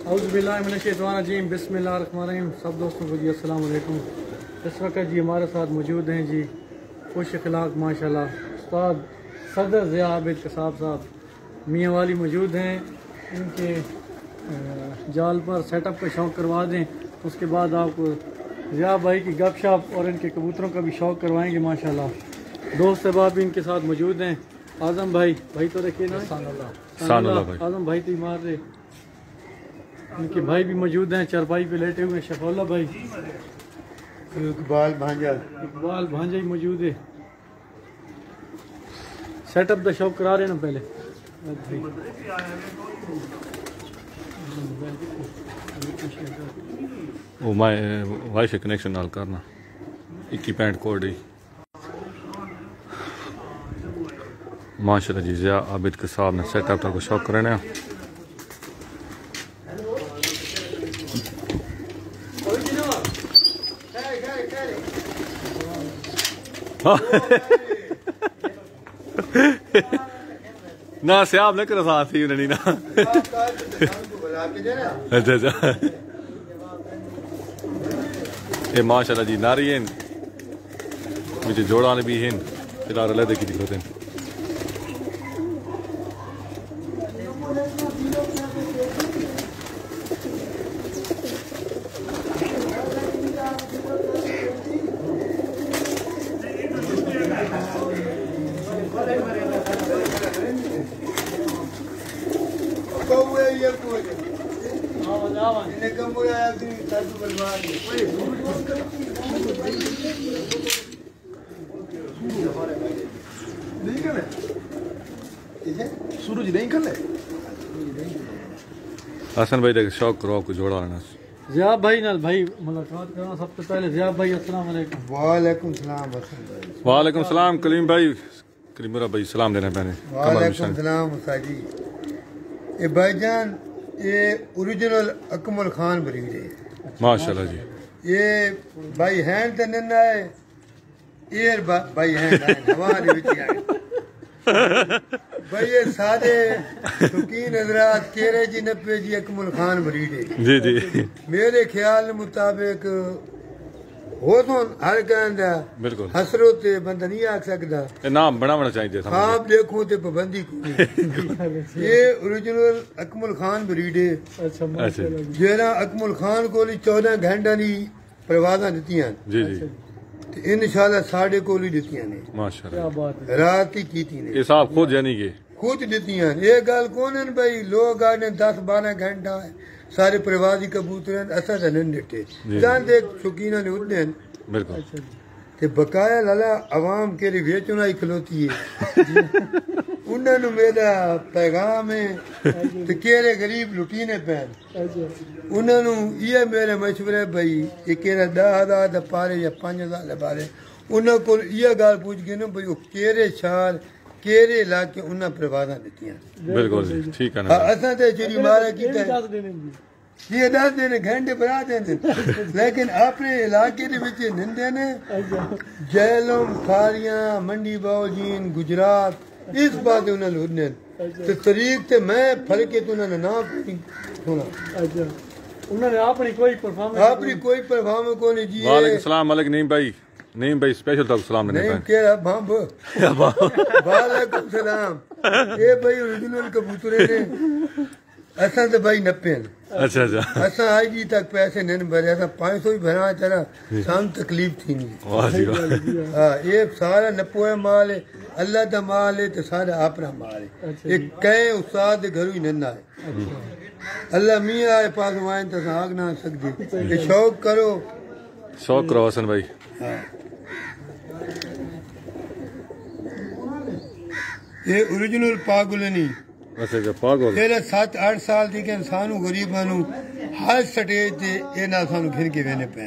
औज़ुबिल्लाहिमिनश्शैतानिर्रजीम बिस्मिल्लाहिर्रहमानिर्रहीम। सब दोस्तों को जी अस्सलाम वालेकुम। इस वक्त जी हमारे साथ मौजूद हैं जी खुश अखलाक माशाल्लाह उस्ताद सदर ज़िया आबिद कसाब साहब मियाँ वाली मौजूद हैं। इनके जाल पर सेटअप का शौक़ करवा दें, उसके बाद आपको ज़िया भाई की गपशप और इनके कबूतरों का भी शौक़ करवाएंगे माशाल्लाह। दोस्त अहबाब भी इनके साथ मौजूद हैं। आज़म भाई तो देखिए ना, आज़म भाई तो मार रहे। इनके भाई भी मौजूद हैं, चारपाई पे लेटे हुए शफौला भाई, इकबाल भांजा ही मौजूद है। सेटअप दा शौक करा रहे ना पहले वो वाईफाई कनेक्शन नाल करना 21 कोड ही माशाल्लाह जी। ज़िया आबिद के साहब ने सेटअप का शौक करने ना सियाब न कर साथ ही उन्हें ना। अच्छा ये माशाल्लाह जी नारी हैं, मुझे जोड़ा भी हैं, फिलहाल अलग की दिखते हैं। सूरज नहीं कर ले हसन भाई देख शौक करो को जोड़ा लेना। ज़िया भाई नाल भाई मुलाकात करना सबसे पहले। ज़िया भाई अस्सलाम वालेकुम। वालेकुम सलाम हसन भाई। वालेकुम सलाम कलीम भाई, कलीमुरा भाई सलाम देना पैने। वालेकुम सलाम साजी। ये भाईजान ये ओरिजिनल अकमल खान ब्रीड है माशाल्लाह जी। ये भाई हैंड ते नन्ना है, ये भाई हैंड हमारे विच है भाई। ये सारे शौकीन हजरात केरे जी नब्बे जी अकमल खान ब्रीड है जी जी। मेरे ख्याल मुताबिक हो तो हर कहंदा बिल्कुल हसरो ते बंदा नहीं आख सकदा, नाम बनाना चाहिए। खाब देखो ते पाबंदी कोई। ये ओरिजिनल अकमल खान ब्रीड है। अच्छा जेरा अकमल खान को 14 घंटा दी परवाज़ां दित्तियां जी जी ते इंशाल्लाह साढ़े कोल ही दित्तियां ने माशाल्लाह। क्या बात है, रात ही कीती ने ये साहब खुद यानी कि खुद दित्तियां। ये गल कौन है भाई, लोग आने 10-12 घंटा सारे प्रवासी कबूतर असा तो नहीं दिते चांद शौकीना ने उड़ने बिल्कुल ते बकाया लाला अवाम के वेचना ही खलोती है। उन्होंने मेरा पैगाम है ते केरे गरीब लुटीने पैन। उन्होंने ये मेरे मशवरे भाई ये केरा 10,000 दा पारे या 5,000 दा पारे उन्होंने को ये गल पूछ के ना भाई केरे शहर केरे इलाके उन्हें प्रवादा दित्तियां। बिल्कुल ठीक है ना। असा ते चोरी मारा कीता ये 10 दिन घंटे बना देंगे लेकिन अपने इलाके दे विच निंदे ने जैलम खारियां मंडी बाउजीन गुजरात इस बात उन्हें लुटने ते तरीक ते मैं फर्क के उन्होंने ना सुना। अच्छा उन्होंने अपनी कोई परफॉर्मेंस को नहीं जी। वालेकुम सलाम मलिक नीम भाई स्पेशल तक सलाम देने नहीं केरा भांब वालेकुम सलाम। ये भाई ओरिजिनल कबूतर ने असा तो भाई नप्पे। अच्छा असा आज जी तक पैसे नहीं भरे, असा 500 ही भरा चला साम तकलीफ थी नहीं। हाँ ये सारा नप्पो माल है, अल्लाह का माल है तो सारा अपना माल है। ये कई उस्ताद घर ही नन्ना है। अल्लाह मियाँ आए पास वाइन तो आग ना सकती। ये शौक करो हसन भाई। ये ओरिजिनल पागल नहीं। अच्छा पागल तेरे 7-8 साल थी कि सानू गरीबां नू हर स्टेज ते ये ना सानू घिन के वेने पे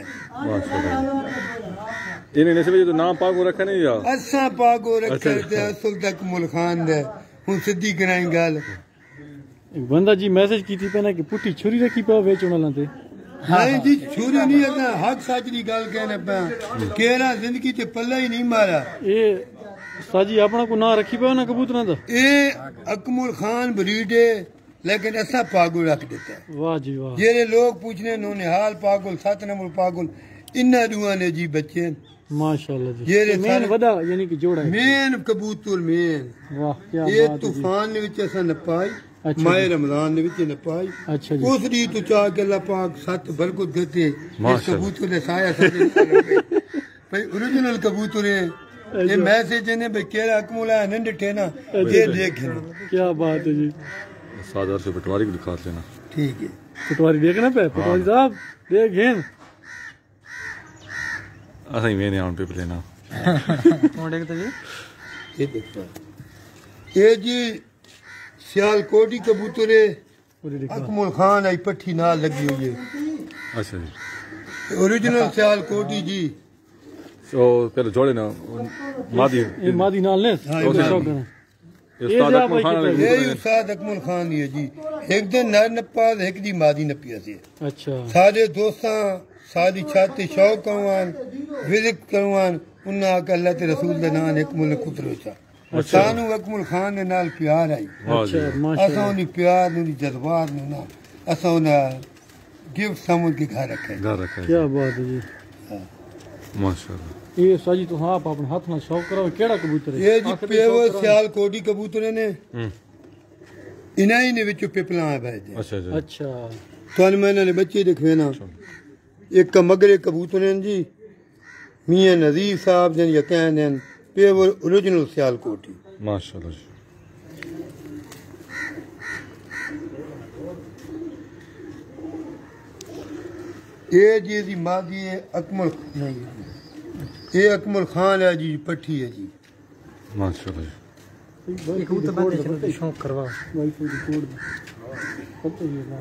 इन्हें ने से जो नाम पागो रखा नहीं या असा पागो रखे ते असल तक मुल खान दे हुन सिद्धी कराई गल। एक बंदा जी मैसेज की थी पहना कि पुट्ठी छुरी रखी पे वेचण लाते नहीं जी छुरी नहीं है हक सच दी गल कहने पे केरा जिंदगी ते पल्ला ही नहीं मारा। ये साजी अपना को ना रखी पे ना कबूतरां दा। ए अकमल खान ब्रीड है लेकिन असा पागुल रख देता है। वाह जी वाह। जेरे लोग पूछने नौनिहाल पागुल 7 नंबर पागुल इन्ना दुआ ने जी बच्चे माशाल्लाह जी। जेरे मेन वदा यानी कि जोड़ा है। मेन कबूतर मेन वाह क्या ये बात है जी। तूफान ने विच असा न पाई अच्छा माए जी। रमजान ने विच न पाई अच्छा जी। उस दी तो चाह के अल्लाह पाक 7 बरकत देते इस माशाल्लाह। कबूतर ने साया सजे भाई ओरिजिनल कबूतर है ये मैसेज ने भाई केरा अकमुला न डिठे ना ये देखे क्या बात है जी। सादर से पटवारी को दिखा लेना। ठीक है पटवारी देखना पे पटवारी साहब देख घेन असां ही वेने आउं पे लेना। कौन देखता जी? ये देखो ये जी सियालकोटी कबूतर है पूरी दिखा। अकमुल खान आई पट्टी नाल लगी हुई है अच्छा जी। ओरिजिनल सियालकोटी जी तो पहले जोड़े ना मादी ये मादी नाल ने हाँ, तो ये शौक है। ये उस्ताद ये अकमल खान आप वाले ये कबूतर हैं। उस्ताद अकमुल खान ही है जी एक दिन नर नप्पा एक दी मादी नपिया से अच्छा सारे दोस्तां सारी छाती शौक करवान विजिट करवान उन्ना आके अल्लाह ते रसूल दे नाम अकमुल कुतरो चा सानू अकमुल खान दे नाल प्यार आई वाह जी। अच्छा माशाल्लाह। असां उन्हें प्यार उन्हें जज्बात नु ना असां उन्हें गिफ्ट समझ के घर रखे घर रखा है क्या बात है जी। माशाल्लाह। ये साजी तो आप अपने हाथ में शौक करो केड़ा कबूतर है? ये जी पेवो सियालकोटी कबूतर ने इन्हां ही ने विचों पिपला है भाई जी अच्छा जी। अच्छा तुहानू मैं इन्हां ने बच्चे दिखवे ना एक मगरे कबूतर हैं जी मियां नजीर साहब जन या कहंदे हैं पेवो ओरिजिनल सियालकोटी माशाल्लाह जी। ये जी दी मादी है अकमल नहीं ये अकमल खान है जी पट्टी है जी माशाल्लाह जी। कबूतर बात शौक करवा वाइफ दी कोड पता ही ना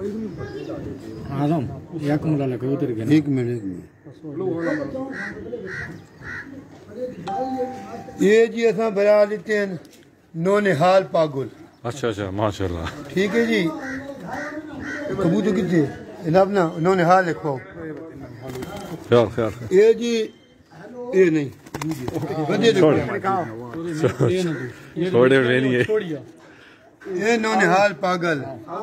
आदम या कमला लगे उधर गया। एक मिनट ये जी असां बरा लेते हैं नौनिहाल पागुल अच्छा अच्छा माशाल्लाह। ठीक है जी कबूतर कितने जनाब ना नौनिहाल लिखो ख्याल ख्याल ये जी ये नहीं वधिया देखो छोड़े वेनी है। ये नौनिहाल पागल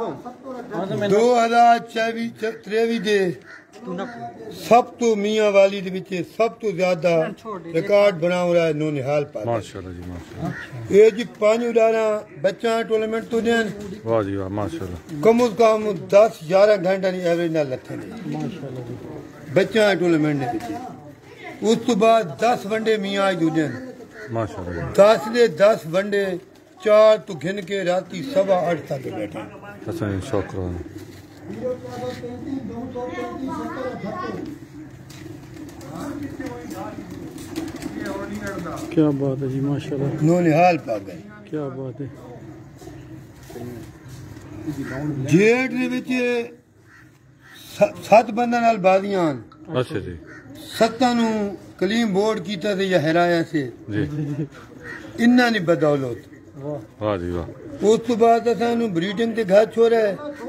2023 दे सब तो मियां वाली दे विच सब तो ज्यादा रिकॉर्ड बना रहा है नौनिहाल पागल माशाल्लाह जी माशाल्लाह। ये जी 5 उड़ाना बच्चा टूर्नामेंट तो देन वाह जी वाह माशाल्लाह। कम से कम 10-11 घंटा की एवरेज ना लथे ने माशाल्लाह जी। बच्चा टूर्नामेंट ने विच उस तो बाद 10 वनडे मियां आज दूजन माशाल्लाह जी। 10 दे 10 वनडे 4 तो घिन के राती 8:15 तक बैठे असां जी शौक करो। क्या बात है जी माशाल्लाह। नौनिहाल पागल क्या बात है। जेठ दे विच 7 बंदा नाल बाजियां अच्छा जी 7 नु कलीम बोर्ड कीता ते या हराया से जी। इन्ना नी बदौलत वाह वाह जी वाह। उस तो बाद असां नु ब्रीडिंग ते घर छोड़ा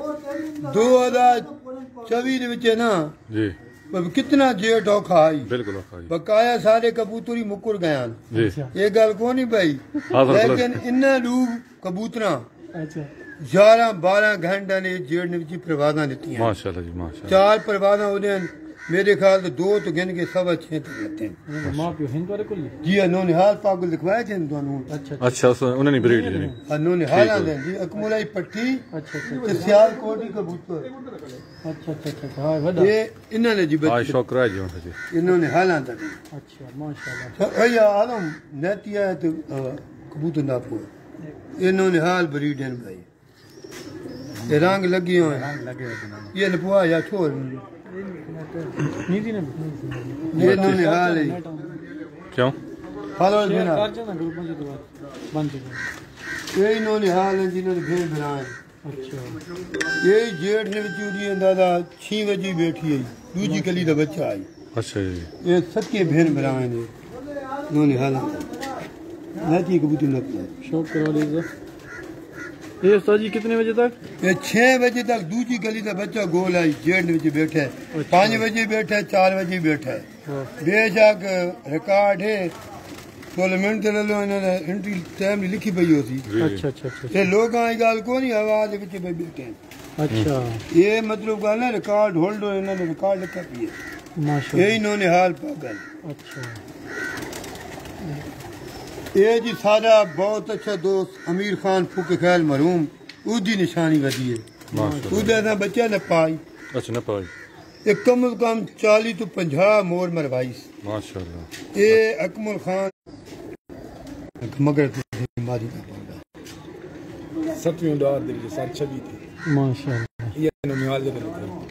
2024 दे विच ना जी कितना जेठ औखा आई बिल्कुल औखा जी। बकाया सारे कबूतर ही मुकुर गया जी ये गल को नहीं भाई हाँ, सर, लेकिन इन्ना लोग कबूतरा अच्छा 11-12 घंटा ने जेड़ ने विच परवादा दित्तियां माशाल्लाह जी माशाल्लाह। 4 परवादा ओदे मेरे ख्याल से 2 तो गिन के 6.5 तक लगते हैं मां प्यो हिंद वाले कोल जी नौनिहाल पागल दिखवाया थे तुहानू अच्छा अच्छा उन्हें नहीं ब्रीड जी। नौनिहाल आंदे जी अकमुलाई पट्टी अच्छा ते सियालकोटी कबूतर अच्छा अच्छा अच्छा हां वदा ये इन्हां ने जी आज बच्चे शौक रहा जी उनसे जी। इन्होंने हाल आंदा अच्छा माशाल्लाह। भैया आलम नतिया तो कबूतर ना पो इन्होंने हाल ब्रीडन भाई ये रंग लगी हुए ये लपवा या छोड़ नीति ने ये इन्होंने हाल है क्यों हालो बिना कार जना ग्रुपों से तो बंद हो ये इन्होंने हाल है जिन्होंने भेड़ बनाए अच्छा ये जेठ ने चूरी दादा 6 बजे बैठी है दूजी गली का बच्चा आई अच्छा जी ये सत्य भेड़ बनाए ने इन्होंने हाल नती कबूतर न शौक करवा लीजिए। ये उस्ताद जी कितने बजे तक? ये 6 बजे तक दूसरी गली का बच्चा गोल आई जेठ में बैठा है 5 बजे बैठा है 4 बजे बैठा है बेशक रिकॉर्ड है टूर्नामेंट ते लो इन्होंने एंट्री टाइम लिखी पई होती अच्छा अच्छा अच्छा ये लोग आई गाल को नहीं आवाज विच पे बैठे अच्छा ये मतलब गाल ना रिकॉर्ड होल्ड इन्होंने रिकॉर्ड लिखा पई है माशाल्लाह ये इन्होंने हाल पागल अच्छा ये जी सारा बहुत अच्छा दोस्त अमीर खान फूके ख्याल मरहूम उसकी निशानी वधी है माशाल्लाह उसदा बच्चा न पाई अच्छा न पाई ये कम से कम 40 तो 50 मोर मरवाई माशाल्लाह ये अकमल खान मगर मारी सतवीं उड़ार दे साथ छबी थी माशाल्लाह ये ननिहाल दे थे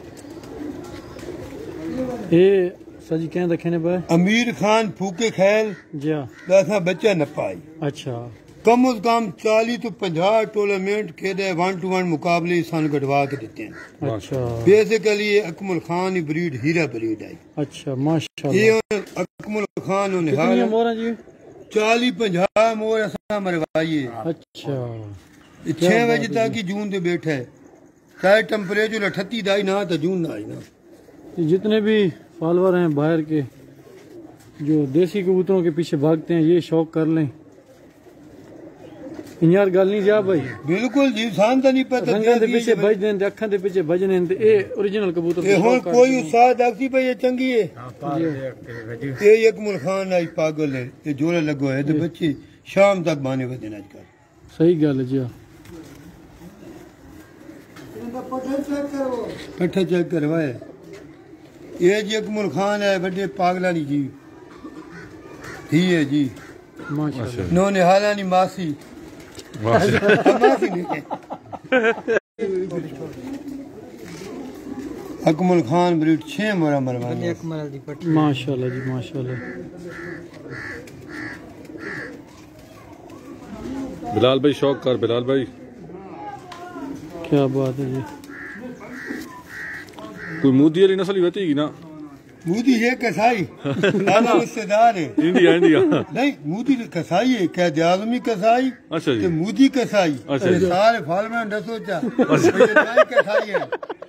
ये सजी क्या रखे ने भाई अमीर खान फूके ख्याल जी हाँ दासा बच्चा न पाई अच्छा कम से कम 40 तो 50 टूर्नामेंट खेदे 1-to-1 मुकाबले सन गढ़वा के देते हैं अच्छा बेसिकली ये अकमल खान की ब्रीड हीरा ब्रीड है अच्छा माशाल्लाह ये अकमल खान ने कितनी मोरा जी 40-50 मोर असा मरवाइए अच्छा 6 बजे तक ही जून से बैठा है चाहे टेम्परेचर 38 आई ना तो जून ना आई ना जितने भी फॉलोअर हैं बाहर के जो देसी कबूतरों के पीछे भागते हैं ये शौक कर लें यार गल नहीं जा भाई बिल्कुल जी सान तो नहीं पता रंगां दे पीछे भजदे ने अखां दे पीछे भजने ने ए ओरिजिनल कबूतर ये हुन कोई उस्ताद आखी भाई ये चंगी है ये अकमल खान आई पागल है ये जोड़ा लगो है तो बच्चे शाम तक बाने वजन आजकल सही गल है जी पट्ठा चेक करवाए ये जी अकमल खान है बड़े पागला नहीं जी ही है जी माशाल्लाह नो निहाला नहीं मासी मासी नहीं अकमल खान ब्रीड 6 मोरा मरवा माशाल्लाह जी माशाल्लाह बिलाल भाई शौक कर बिलाल भाई क्या बात है जी कोई मोदी वाली नस्ल ही होती है ना मोदी है कसाई आला रिश्तेदार है इंडिया इंडिया नहीं मोदी कसाई है क्या आलमी कसाई अच्छा जी ते मोदी कसाई अच्छा ये जी। सारे फाल में न सोचा ये नहीं कसाई है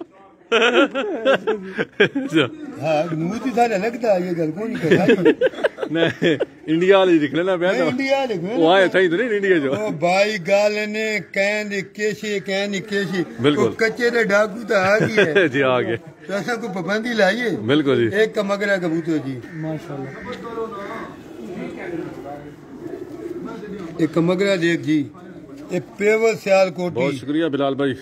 अच्छा हाँ मोदी सारे लगता है ये गल कौन कसाई है नहीं इंडिया वाली दिख लेना नहीं, बैठा इंडिया लिखो वो आए थे तो नहीं इंडिया जो ओ भाई गाल ने कहने केशी बिल्कुल। वो कच्चे दे डाकू तो आ गई है जी आ गए तो ऐसा कोई पाबंदी लाइए बिल्कुल जी एक का मगरा कबूतर जी माशाल्लाह एक का मगरा देख जी एक पेवर सियाल बहुत कोटी शुक्रिया बिलाल भाई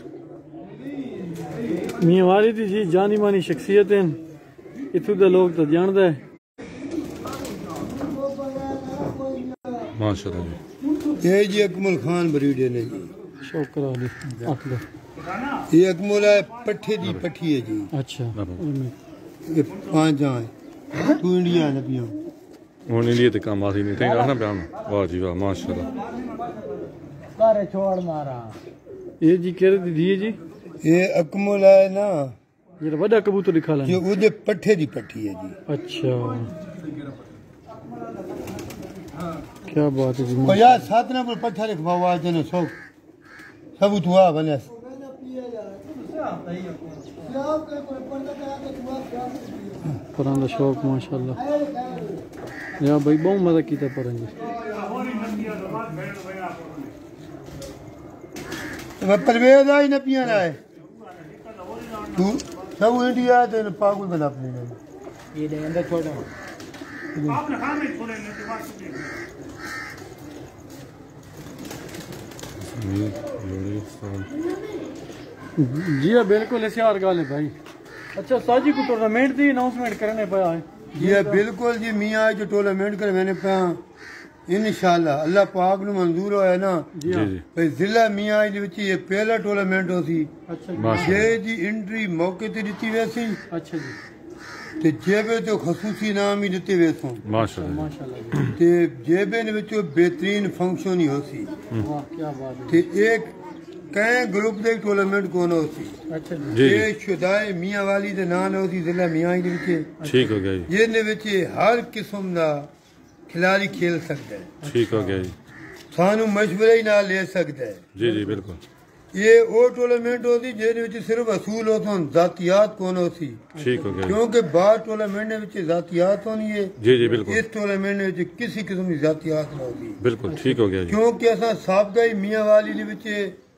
मियां वाली दी जी जानी मानी शख्सियत हैं इथों दे लोग तो जानदा है माशाल्लाह जी ये जी अकमल खान ब्रीड है जी शौक करा दे आख दो ये अकमल है पट्ठे दी पट्ठी है जी अच्छा ये 5 जाए तू इंडिया न पियो ਹੁਣ ਇੰਡੀਆ ਤੇ ਕੰਮ ਆਸੀ ਨਹੀਂ ਤੇ ਆਖਣਾ ਪਿਆ ਵਾਹ ਜੀ ਵਾਹ ਮਾਸ਼ਾਅੱਲਾ ये जी कह रहे दी जी ये अकमल है ना ये बड़ा कबूतर दिखा ये लेना उदे पट्ठे दी पट्ठी है जी अच्छा क्या बात है जी और यार साथ ना पर पट्ठा रखवाओ आज ने सब तुआ बने परांदा शौक माशाल्लाह या भाई बहुत मजा कीता परांजी मैं परवेज आई न पिया ना है तू सब इंडिया ते पागल बना अपने ये दे अंदर छोड़ो जी हाँ बिल्कुल ऐसे हर गाल है भाई अच्छा साजी को टूर्नामेंट की अनाउंसमेंट करने पाया है ये बिल्कुल जी मियाँ जो टूर्नामेंट कर मैंने पे इंशाल्लाह अल्लाह पाक नु मंजूर होया ना जी हाँ जी भाई जिला मियाँ दे विच ये पहला टूर्नामेंट होसी अच्छा माशाल्लाह ये जी एंट्री मौके ते दिती वैसी अच्छा जी ते जेबे तो खसूसी नाम ही दिते वैसों माशाल्लाह माशाल्लाह ते जेबे ने विचों बेहतरीन फंक्शन ही होसी वाह क्या बात है ते एक कई ग्रुप दे टूर्नामेंट कोन होसी अच्छा जी जी ये शुदाए मियाँ वाली दे नाम होसी जिला मियाँ दे विच ठीक हो गया जी ਜਿਹਦੇ ਵਿੱਚ ਹਰ ਕਿਸਮ ਦਾ ਖਿਡਾਰੀ ਖੇਲ ਸਕਦਾ ਹੈ ठीक हो गया जी ਸਾਨੂੰ ਮਸ਼ਵਰੇ ਹੀ ਨਾਲ ਲੈ ਸਕਦਾ ਹੈ जी जी बिल्कुल ये वो टूर्नामेंट होती ਜਿਹਦੇ ਵਿੱਚ ਸਿਰਫ ਅਸੂਲ ਹੋਣ ਜ਼ਾਤੀਆਤ ਕੋਨ ਹੋਤੀ ठीक हो गया ਕਿਉਂਕਿ ਬਾਹਰ ਟੂਰਨਾਮੈਂਟ ਦੇ ਵਿੱਚ ਜ਼ਾਤੀਆਤ ਹੋਣੀ ਹੈ जी जी बिल्कुल ਇਸ ਟੂਰਨਾਮੈਂਟ ਦੇ ਵਿੱਚ ਕਿਸੇ ਕਿਸਮ ਦੀ ਜ਼ਾਤੀਆਤ ਨਾ ਹੋਤੀ बिल्कुल ठीक हो गया जी ਕਿਉਂਕਿ ਅਸਾਂ ਸਾਬਕਾ ਹੀ ਮੀਆਂ ਵਾਲੀ ਦੇ ਵਿੱਚ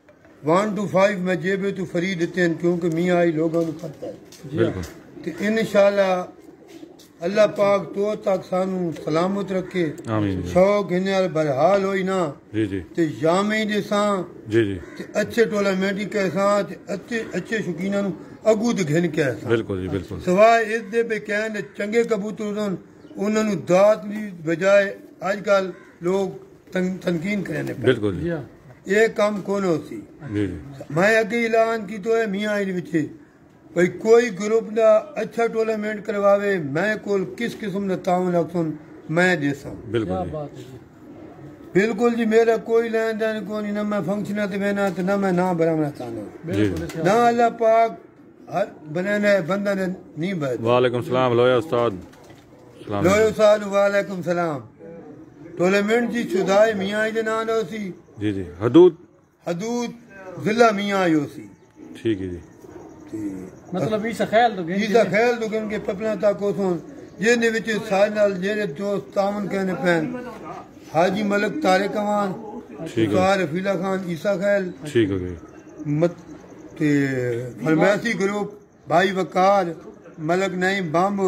1 to 5 ਮੈਂ ਜੇਬੇ ਤੋਂ ਫਰੀ ਦਿੱਤੇ ਹਨ ਕਿਉਂਕਿ ਮੀਆਂ ਆਈ ਲੋਕਾਂ ਨੂੰ ਪਤਾ ਹੈ बिल्कुल ਤੇ ਇਨਸ਼ਾਅੱਲਾ ਅੱਲਾਹ ਪਾਕ ਤੋਂ ਤੱਕ ਸਾਨੂੰ ਸਲਾਮਤ ਰੱਖੇ आमीन जी ਸ਼ੌਕ हिन बरहाल होई ना जी जी ਤੇ ਜਾਮੇ ਦੇ ਸਾਂ जी जी ਤੇ ਅੱਛੇ ਟੂਰਨਾਮੈਂਟ ਹੀ ਕੈਸਾਂ ਤੇ ਅੱਛੇ ਸ਼ੌਕੀਨਾਂ ਨੂੰ ਅਗੂ ਦਿਖਣ ਕੈਸਾਂ बिल्कुल जी बिल्कुल ਸਵਾਏ ਇਸ ਦੇ ਵੀ ਕਹਿਣ ਚੰਗੇ ਕਬੂਤਰ ਹੋਣ ਉਹਨਾਂ ਨੂੰ ਦਾਤ ਦੀ ਬਜਾਏ ਅੱਜ ਕੱਲ ਲੋਕ ਤਨਕੀਨ ਕਰਨੇ ਪਏ बिल्कुल जी जी हाँ ਇਹ ਕੰਮ ਕੋਨ ਹੋ ਸੀ जी जी ਮੈਂ ਅੱਗੇ ਐਲਾਨ ਕੀਤਾ ਹੈ ਮੀਆਂ ਦੇ ਵਿੱਚ ਭਈ ਕੋਈ ਗਰੁੱਪ ਦਾ ਅੱਛਾ ਟੂਰਨਾਮੈਂਟ ਕਰਵਾਵੇ ਮੈਂ ਕੋਲ ਕਿਸ ਕਿਸਮ ਦਾ ਤਾਵਨ ਰੱਖਣ ਮੈਂ ਦੇਸਾਂ क्या बिल्कुल जी बात है जी ਬਿਲਕੁਲ ਜੀ ਮੇਰਾ ਕੋਈ ਲੈਣ ਦੇਣ ਕੋਈ ਨਹੀਂ ਨਾ ਮੈਂ ਫੰਕਸ਼ਨਾਂ ਤੇ ਬਹਿਣਾ ਤੇ ਨਾ ਮੈਂ ਨਾ ਬਰਾਮਣਾ ਚਾਹਨਾ बिल्कुल ऐसे ना अल्लाह पाक हर बनाना है बंदा ने नहीं बद वालेकुम सलाम लोया उस्ताद सलाम लोयो साल वालेकुम सलाम टूर्नामेंट जी शुदाए मियाँ दे नाम होसी जी जी हदूद हदूद जिला मियाँ होसी ठीक है जी मतलब इस ख्याल तो गई इसका ख्याल दुगन के पपला तक होसन ਜਿਹਦੇ ਵਿੱਚ ਸਾਡੇ ਨਾਲ ਜਿਹੜੇ ਦੋਸਤ ਤਾਮਨ कहने ਪੈਣ हाजी मलिक तारिक अमान ठीक है कार रफीला खान ईसा खैल ठीक हो गया मत ते फरमैसी ग्रुप भाई वकार मलक नईम बम्ब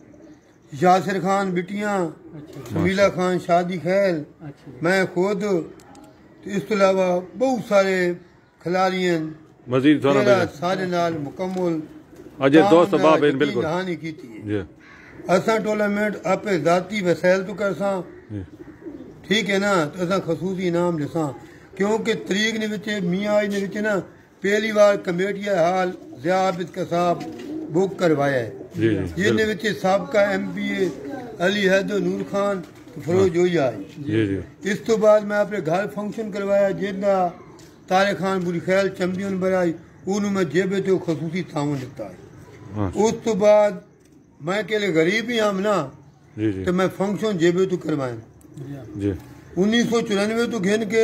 यासिर खान बिटियां समीला खान शादी खैल अच्छा मैं खुद ते इस तो अलावा बहुत सारे खिलाड़ी हैं मजीद थोड़ा मेरा भेजा सारे नाल मुकम्मल अजय दोस्त बाब इन बिल्कुल कहानी की थी जी असा टूर्नामेंट आपे जाती वसैल तो करसा जी ठीक है ना तो असा खसूसी इनाम दिसा क्योंकि तरीक ने विच मियाँ ने विच ना पहली बार कमेटिया हाल ज़ियाबिद कसाब बुक करवाया है जी जी जिन्हें विच सबका MPA अली हैदर नूर खान फरोज जोई आई जी जी इस तो बाद मैं अपने घर फंक्शन करवाया जिंदा तारे खान बुरी खैल चैंपियन बनाई उन्होंने मैं जेबे तो खसूसी तावन दिता है हाँ उस तो बाद मैं केले गरीब ही हम ना जी जी तो मैं फंक्शन जेबे तो करवाए जी हाँ जी 1994 तो गिन के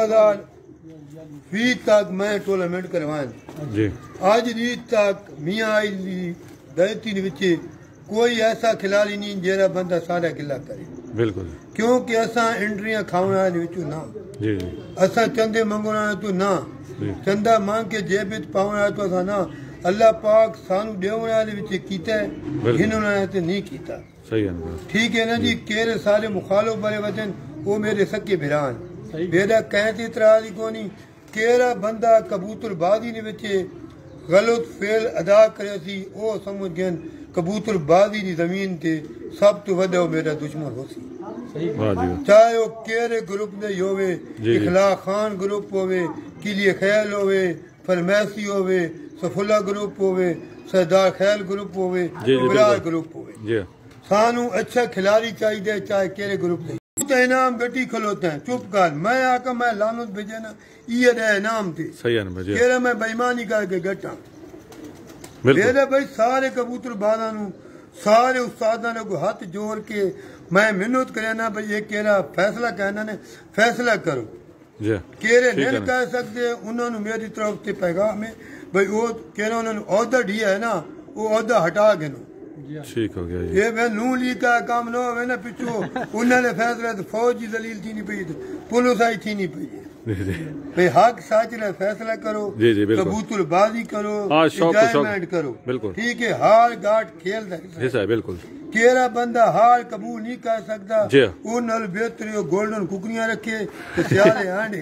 2020 तक मैं टूर्नामेंट करवाए जी आज रीत तक मियाँ आई दैती विच कोई ऐसा खिलाड़ी नहीं जेड़ा बंदा सारा गिला करे बिल्कुल क्योंकि असा एंट्रियां खाने वाले विचों ना जी जी असा चंदे मंगण वाले तो ना जी चंदा मांग के जेब विच पाउण वाले तो असा ना अल्लाह पाक सानू देवण वाले विच कीता है बिल्कुल। हिन वाले ते नहीं कीता सही है ना ठीक है ना जी केरे सारे मुखालिफ बड़े वचन वो मेरे सके भिरान सही। मेरा कहत इतराज ही कोनी केरा बंदा कबूतरबाजी ने विच गलत फेल अदा करे सी ओ समझ गन कबूतरबाजी दी जमीन ते सब तो वड्डा मेरा दुश्मन होसी सही वाह जी वाह। चाहे वो केरे ग्रुप ने होवे जी। इखला खान ग्रुप होवे किलिए खैल होवे फरमैसी होवे सफुल्ला ग्रुप होवे सरदार खैल ग्रुप होवे जी, इब्रार बिल्कुल। ग्रुप होवे जी सानू अच्छा खिलाड़ी चाहिए चाहे केरे ग्रुप से तो इनाम गड्डी खलोते हैं चुप कर मैं आकर मैं लानत भेजे ना ये रहे इनाम थे सही है ना जी केरे मैं बेईमानी करके गट्टा बिल्कुल मेरे भाई सारे कबूतर बादा नू सारे उस्तादा ने को हाथ जोड़ के मैं मिन्नत करे ना भाई ये केरा फैसला कहना ने फैसला करो जी केरे ठीक है नहीं ना। कह सकते उन्होंने मेरी तरफ से पैगाम है भाई वो केरा उन्होंने औहदा दिया है ना वो औहदा हटा के नो जी हाँ ठीक हो गया जी ये वे नू ली का काम न होवे ना पिछो उन्होंने फैसला तो फौज की दलील थी नहीं पई पुलिस आई थी नहीं पई जी जी भाई हक सच ने फैसला करो जी, जी, बिल्कुल। कबूतरबाजी करो हाँ, शौक तो शौक। enjoyment करो बिल्कुल। ठीक है हार गाट खेल दा हिस्सा है बिल्कुल केरा बंदा हार कबूल नहीं कर सकता जी। वो नल बेहतर वो गोल्डन कुकरियां रखे तो सियाले आंडे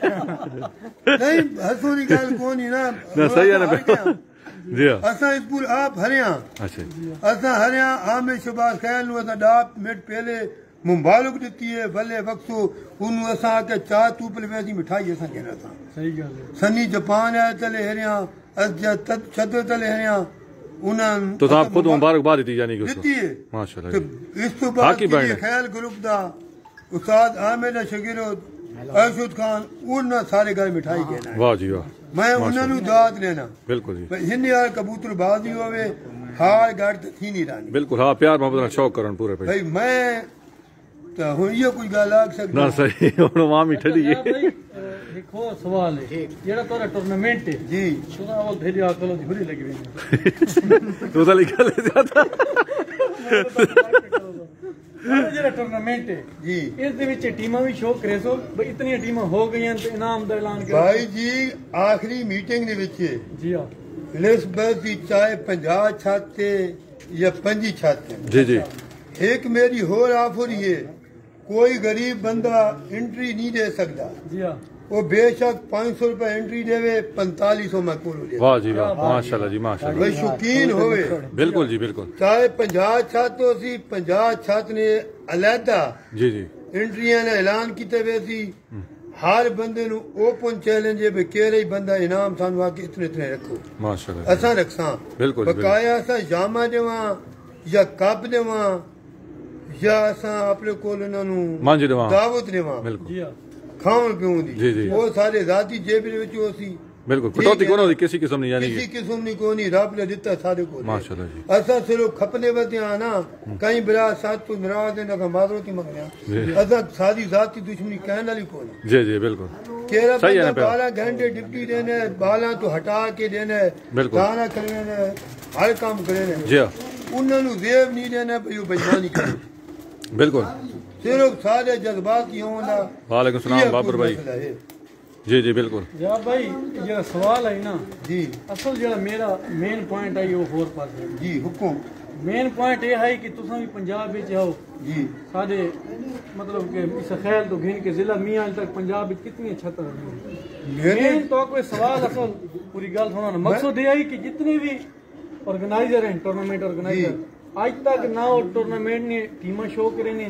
बेचे नहीं हसू की गल कोनी ना ना सही है ना हार गया। जी हाँ असा इस पूल आप हरिया अच्छा असा हरिया आमे शबाज खैल नु असा डाप मिनट पहले मुबारक दिती है भले वक्सो उन असा के चाह तूपल वैसी मिठाई असा कहना था सही गल है सनी जापान आए तले हरिया अज छत तले हरिया उन्हें तो आप खुद मुबारकबाद दी जानी कि उसको दिती है माशाल्लाह तो जी इस तो बाद हाकी बैंड। खैल ग्रुप दा उस्ताद आमिर शकीर अरशद खान उन्हें सारे घर मिठाई कहना है वाह जी वाह मैं उन्हें दाद लेना बिल्कुल जी हिन यार कबूतरबाजी होवे हार गाट तो थी नहीं रानी बिल्कुल हाँ प्यार मोहब्बत नाल शौक करन पूरे पे भाई मैं तो हुन ये कोई गल आख सकदा ना सही हुन मां मी ठडी मतलब यार भाई एक और सवाल है जेड़ा तोरा टूर्नामेंट है जी तुसा वो तेरी अकल दी बुरी लगी वेंदी तू तो लिखा ले जाता जेड़ा टूर्नामेंट है जी इस दे विच टीमां भी शो करे सो भाई इतनी टीमां हो गईयां ते इनाम दा ऐलान कर भाई जी आखिरी मीटिंग ਦੇ ਵਿੱਚ जी हां लिस्बत ਦੀ ਚਾਹੇ 50 ਛਾਤੇ ਜਾਂ 25 ਛਾਤੇ जी जी एक मेरी होर ऑफर ये कोई गरीब बंदा एंट्री नहीं दे सकता जी हां वो बेशक 500 रुपए एंट्री देवे 4500 मैं कोल दे वाह जी वाह माशाल्लाह जी माशाल्लाह भाई शौकीन होवे बिल्कुल जी बिल्कुल चाहे 50 छात हो सी 50 छात ने अलहदा जी जी एंट्रियां ने ऐलान किते वे सी हर बंदे नु ओपन चैलेंज है बे केरे बंदा इनाम सानू आके इतने इतने रखो माशाल्लाह असा रखसा बिल्कुल बकाया असा जामा देवा या कप देवा या असा अपने कोल इन्हां नु मांझ देवा दावत देवा बिल्कुल जी हां खावन पीवन जी, दी जी। वो सारे जाती जेब दे विच हो सी बिल्कुल कटौती कोन होती किसी किस्म नहीं यानी किसी कि किस्म नी कोनी रब ने दिता सारे को माशाल्लाह जी असा सिर्फ खपने वते आना कई बिरा साथ तो नाराज ने का माजरती मंगया जी। असा सारी जाती दुश्मनी कहने वाली कोनी जी जी बिल्कुल केरा सही है ना बंदा प्यार। 12 घंटे डिप्टी देने बाला तो हटा के देने बिल्कुल। दाना करने ने हर काम करने जी हाँ उन्हां नु जेब नहीं देना भाई वो बेईमानी करे बिल्कुल सिर्फ सारे जज्बात की होंदा वालेकुम सलाम बाबर भाई जी जी बिल्कुल जनाब भाई जेड़ा सवाल है ना जी असल जेड़ा मेरा मेन पॉइंट है वो होर पास जी हुकुम मेन पॉइंट ये है कि तुसा भी पंजाब विच आओ जी साडे मतलब कि इस ख्याल तो घिन के जिला मियां तक पंजाब में कितनी छत है मेरे मेन तो कोई सवाल असल पूरी गल सुना ना मकसद ये है कि जितने भी ऑर्गेनाइजर हैं टूर्नामेंट ऑर्गेनाइजर आज तक ना वो टूर्नामेंट ने टीमां शो करे ने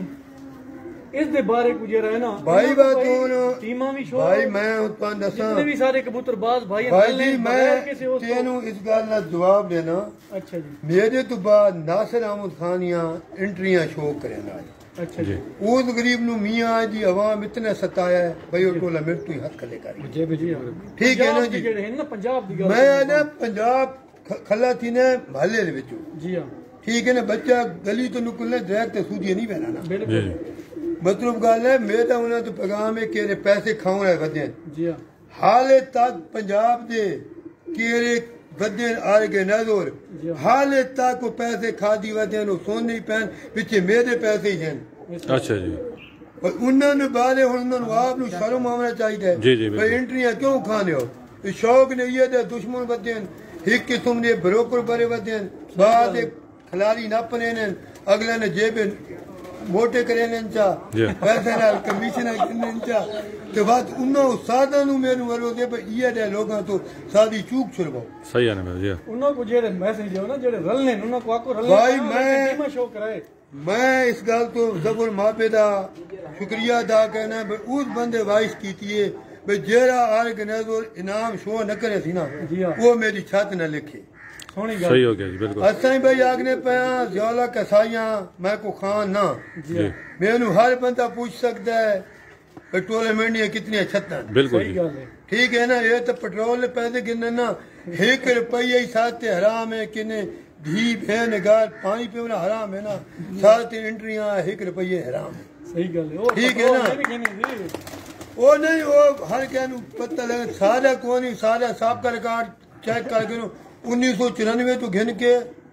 इस दे बारे कुछ है ना भाई बात होन टीमां भी शो भाई मैं उत्पान दसा जितने भी सारे कबूतरबाज भाई हैं, भाई दल जी हैं, मैं बगैर किसी उस को- तेनू इस गल दा जवाब देना अच्छा जी मेरे तो बाद नासिर अहमद खानियां एंट्रियां शो करन आई अच्छा जी जी उस गरीब नु मियां जी अवाम इतने सताया है भाई वो टोला मेरे तो ही हथ खले करी जी जी ठीक है ना पंजाब जी दी जेड़े हैं ना पंजाब दी गल मैं ना पंजाब खला थी ने महल्ले दे विचों जी हां ठीक है ना बच्चा गली तो निकलने डायरेक्ट ते सूदी नहीं बहना ना जी बिल्कुल जी मतलब गल है मेरा उन्हें तो पैगाम है कि पैसे खाने वधे जी हां हाले तक पंजाब दे केरे वधे आ के नजर हाले तक वो पैसे खादी वधे नु सोने ही पैन पिछे मेरे पैसे ही हैं अच्छा जी और उन्होंने बारे उन्होंने आप नु शर्म आना चाहिए जी, जी, बिल्कुल। भाई एंट्रियां क्यों खाने हो ये शौक ने ये दे दुश्मन वधे एक किस्म दे ब्रोकर बड़े वधे बाद खिलाड़ी नपने ने अगले ने जेब मोटे करे ने चा जी। पैसे नाल कमीशन करने चा ते बाद उन्होंने उस्तादां नु मेनू वरो दे भाई ये दे लोगां तो सादी चूक छुड़वाओ सही है ना मेरा जी हाँ। उन्हों को जेड़े मैसेज हो ना जेड़े रलने उन्हों को आको रलने भाई मैं- टीमां शो कराए मैं इस गल तो जबर मापे दा शुक्रिया अदा करना भाई उस बंदे वाइस कीती है भाई जेड़ा ऑर्गेनाइजर इनाम शो न करे सी ना जी हाँ। वो मेरी छत न लिखे सोनी सही गल हो गया जी बिल्कुल असां भाई आगने पया ज्यादा कसाइयां मैं को खान ना जी जी मैनू हर बंदा पूछ सकता है भाई टूर्नामेंट में कितनी छत्ता बिल्कुल सही जी गल है ठीक है ना ये तो पेट्रोल ने पैसे गिनने ना 1 रुपये ही साथ हराम है किने घी भेन गार पानी पीना हराम है ना साथ एंट्रियां 1 रुपये हराम है सही गल है ठीक है ना? वो नहीं वो हर कहनु पता लगे सारा कोनी सारा सबका रिकॉर्ड चेक करके 1994 तो गिन के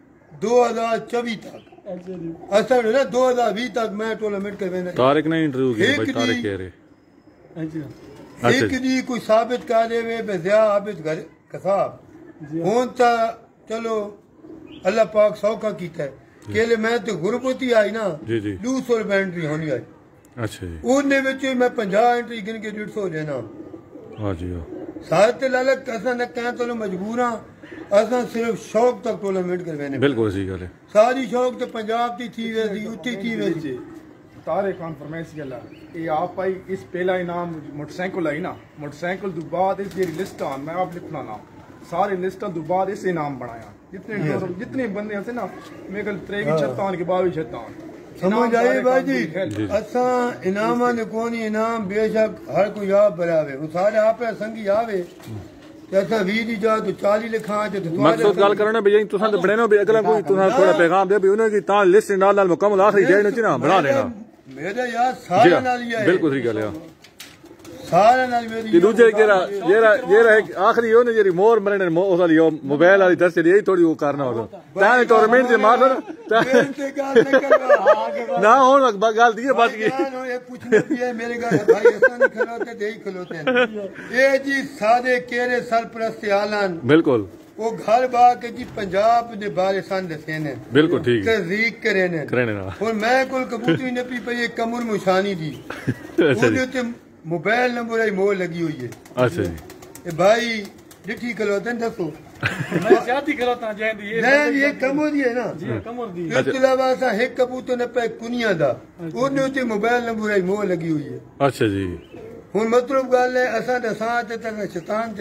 2024 तक अच्छा जी असर ना 2020 तक मैं टूर्नामेंट करवाना तारिक ने इंटरव्यू किया भाई एक तारिक दी- कह रहे अच्छा अच्छा एक दी कोई साबित कर देवे बेजिया आबिद घर कसाब जी हुन ता चलो अल्लाह पाक सौखा कीता है केले मैं तो गुरबती आई ना जी जी 200 रुपए एंट्री होनी आई अच्छा जी ਉਹਦੇ ਵਿੱਚ ਮੈਂ 50 ਐਂਟਰੀ ਗਿਣ ਕੇ 150 ਦੇਣਾ वाह जी वाह ਸਾਰੇ ਤੇ ਲਾਲਕ ਅਸਾਂ ਨੇ ਕਹਿ ਤੋਂ ਮਜਬੂਰ ਹਾਂ ਅਸਾਂ ਸਿਰਫ ਸ਼ੌਕ ਤੱਕ ਟੂਰਨਾਮੈਂਟ ਕਰਵਾने बिल्कुल सही गल है ਸਾਰੀ ਸ਼ੌਕ ਤੇ ਪੰਜਾਬ ਦੀ ਥੀ ਵੇ ਸੀ ਉੱਥੇ ਥੀ ਵੇ ਸੀ तारे कॉन्फरमेंस गला ये आप भाई इस पहला इनाम मोटरसाइकिल आई ना मोटरसाइकिल तो बाद इस जेरी लिस्ट आन मैं आप लिखना ना सारे लिस्टां तो बाद इस इनाम बनाया जितने बंदे हैं ना मेरे कल 23 छत्तान के 22 छत्तान समझ आई भाई जी जी। असां इनामां ने कोनी इनाम बेशक हर कोई आप बरावे वो सारे आपे संगी आवे ते असां 20 दी जा तो 40 लिखा ते मकसद गल करना भैया तुसां ते बने नो भी अगला कोई तुसां थोड़ा पैगाम दे भी उन्हें की ता लिस्ट नाल नाल मुकम्मल आखिरी डेट च ना बना लेना मेरे यार जी सारे हाँ, नाल ही है बिल्कुल सही गल है सारे नाल मेरी ते दूजे जेरा एक आखिरी हो ने जेरी मोर मरने उस वाली मोबाइल वाली दस दी थोड़ी वो करना हो ताने टूर्नामेंट से मार ते गाल न करवा ना हो गल दी बात की ये पूछने भी है मेरे घर भाई ऐसा नहीं खलोते दे ही खलोते ये जी सादे केरे सरप्रस्त आलन बिल्कुल वो घर बा के जी पंजाब दे बारे सन दसे ने बिल्कुल ठीक है तहजीक करे ने ना और मैं कुल कबूतरी ने पी पे कमर मुशानी दी ਉਹਦੇ ਤੇ मोबाइल नंबर आई मोर लगी हुई है अच्छा जी ए भाई डिठी खलोते ने दसो मैं जाती खलोता जैंदी ये कमर दी है ना जी कमर दी इस तो अलावा असा एक कबूतर ने पे कुनिया दा ਉਹਦੇ ਤੇ मोबाइल नंबर आई मोर लगी हुई है अच्छा जी हुन मतलब गल है असा दा साथ ते शैतान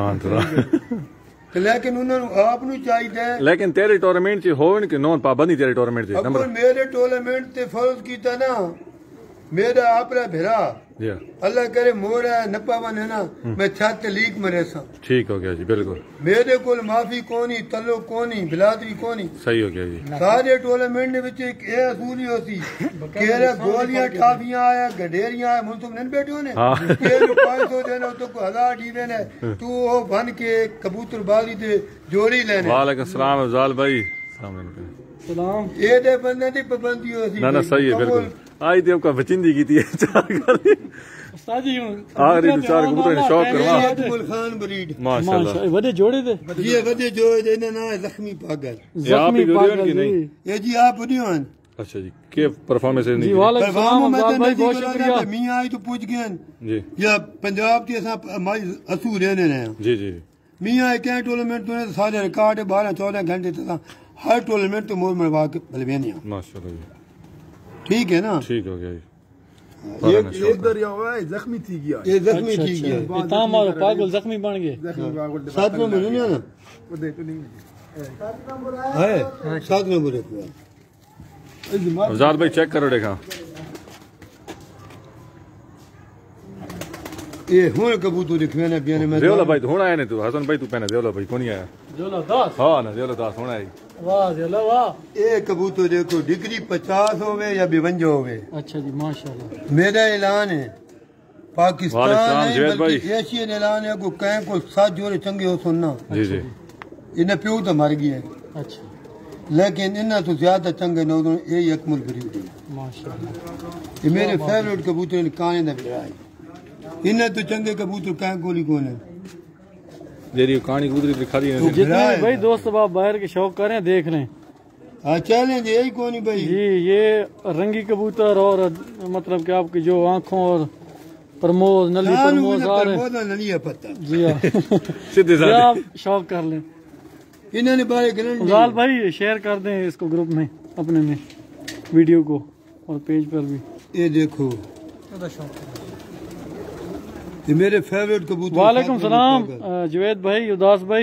ते लेकिन उन्होंने आप नु चाहिए लेकिन तेरे टूर्नामेंट च होवन कि नॉन पाबंदी तेरे टूर्नामेंट च नंबर मेरे टूर्नामेंट ते फर्ज कीता ना मेरा आपरा भेरा जी अल्लाह करे मोरा न पावन है ना मैं छत लीक मरे सा ठीक हो गया जी बिल्कुल मेरे कोल माफी कोनी तलो कोनी बिलादरी कोनी सही हो गया जी सारे टूर्नामेंट दे विच एक ए असूल ही होसी केरे गोलियां टाफियां आया गडेरियां आया मुन तुम नहीं बैठे हो ने केरे 500 देना तो को 1000 दी देने तू ओ बन के कबूतर बाजी दे जोड़ी लेने वालेकुम सलाम अफजाल भाई सामने सलाम ये दे बंदे दी पाबंदी होसी ना सही है बिल्कुल आई देव का बचिंदी की थी चार गाली उस्ताद जी आखिरी दो चार कबूतर ने शौक करवा अब्दुल खान ब्रीड माशाल्लाह वडे जोड़े थे ये वदे जो देने ना जख्मी पागल ये आप ही वीडियो की नहीं ये जी आप वीडियो अच्छा जी के परफॉर्मेंस जी नहीं वालेकुम सलाम अफजाल भाई बहुत शुक्रिया मियां आई तो पूछ गए जी या पंजाब के असा असू रहने रहे जी जी मियां के टूर्नामेंट तो सारे रिकॉर्ड 12-14 घंटे तक हर टूर्नामेंट तो मोर मरवा के बलवेनिया माशाल्लाह जी ठीक है ना ठीक हो गया जी ये दरिया हुआ है जख्मी थी गया ये जख्मी ठीक है इताम और पागल जख्मी बन गए जख्मी पागल सात नंबर नहीं ना वो दे तो नहीं है 7 नंबर है अफजाल भाई चेक करो देखा ये हुन कबूतर दिखवे ने बियाने में देवला भाई हुन आया ने तू हसन भाई तू पहने देवला भाई कौन आया जोला दास हां ना देवला दास हुन आई वाह देवला वाह ये कबूतर देखो डिग्री 50 होवे या 52 होवे अच्छा जी माशाल्लाह मेरा ऐलान है पाकिस्तान वालेकुम नहीं जवेद भाई। बल्कि एशियन ऐलान है को कहीं को साथ जोड़े चंगे हो सुनना जी जी इन्हें प्यो तो मर गए अच्छा लेकिन इन्हें तो ज्यादा चंगे न हो ये अकमल ब्रीड है माशाल्लाह ये मेरे फेवरेट कबूतर ने काने दा बिरा है इन्हें तो चंगे कबूतर कहीं कोली कौन है जेरी कहानी कबूतरी दिखा दी ने जितने भी भाई दोस्त बाप बाहर के शौक करें देख लें हाँ चैलेंज यही कौन भाई जी ये रंगी कबूतर और मतलब कि आपकी जो आंखों और प्रमोद नली प्रमोद सारे नहीं है पता जी हाँ सीधे जी, साधे आप शौक कर लें इन्होंने बारे ग्रैंड उजाल भाई शेयर कर दें इसको ग्रुप में अपने में वीडियो को और पेज पर भी ये देखो ये मेरे फेवरेट कबूतर वालेकुम सलाम जुवैद भाई उदास भाई